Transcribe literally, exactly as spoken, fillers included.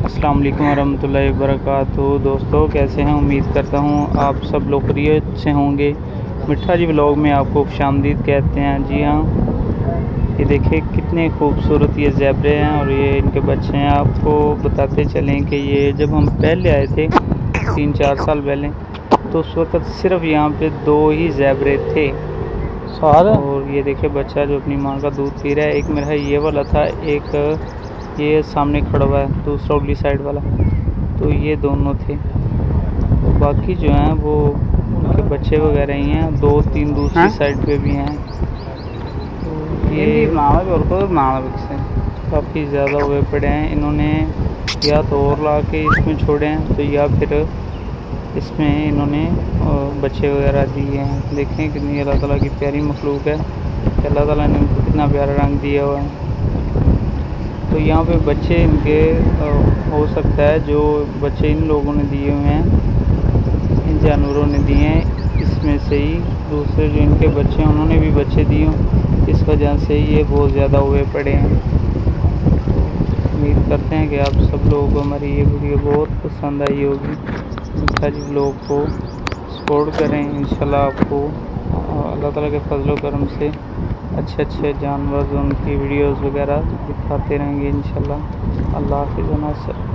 अस्सलाम वालेकुम वरहमतुल्लाहि वबरकातुहू। दोस्तों कैसे हैं, उम्मीद करता हूँ आप सब लोग खैरियत से होंगे। मिठा जी व्लॉग में आपको खुशामदीद कहते हैं। जी हाँ, ये देखिए कितने खूबसूरत ये ज़ेबरे हैं और ये इनके बच्चे हैं। आपको बताते चलें कि ये जब हम पहले आए थे तीन चार साल पहले, तो उस वक़्त सिर्फ यहाँ पे दो ही ज़ेबरे थे। और ये देखिए बच्चा जो अपनी माँ का दूध पी रहा है। एक मेरा ये वाला था, एक ये सामने खड़ा हुआ है, दूसरा उगली साइड वाला, तो ये दोनों थे। तो बाकी जो हैं वो उनके बच्चे वगैरह ही हैं, दो तीन दूसरी साइड पे भी हैं। तो ये काफ़ी ज़्यादा हुए पड़े हैं। इन्होंने या तो और ला के इसमें छोड़े हैं, तो या फिर इसमें इन्होंने बच्चे वगैरह दिए हैं। देखें कितनी अल्लाह ताला की प्यारी मखलूक है कि अल्लाह ताला ने इनको कितना प्यारा रंग दिया हुआ है। तो यहाँ पे बच्चे इनके हो सकता है जो बच्चे इन लोगों ने दिए हुए हैं, इन जानवरों ने दिए हैं, इसमें से ही दूसरे जो इनके बच्चे हैं उन्होंने भी बच्चे दिए हों, इस वजह से ये बहुत ज़्यादा हुए पड़े हैं। उम्मीद करते हैं कि आप सब लोगों को हमारी ये वीडियो बहुत पसंद आई होगी। मिठा जी व्लॉग को सपोर्ट करें, इंशाल्लाह आपको अल्लाह ताला के फजल करम से अच्छे अच्छे जानवर उनकी वीडियोस वगैरह दिखाते रहेंगे इंशाल्लाह। अल्लाह हाफ़िज़।